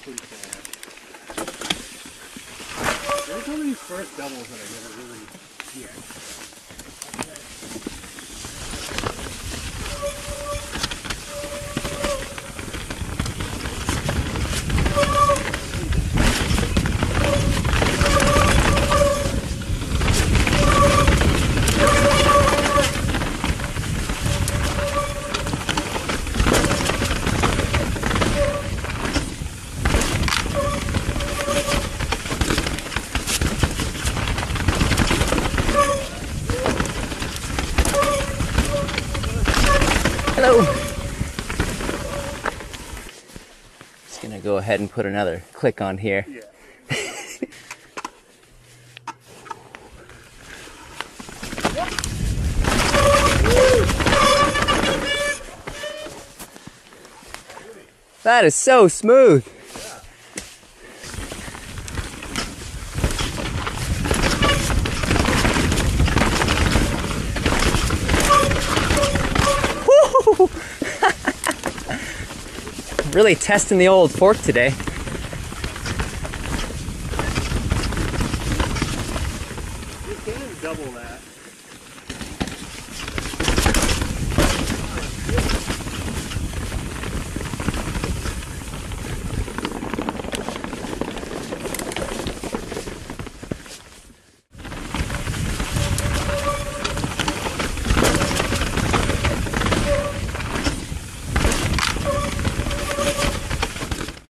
pretty fast. There's some of these first doubles that I never really get. Hello. Just gonna go ahead and put another click on here. Yeah. That is so smooth. Woo! Really testing the old fork today. You can double that.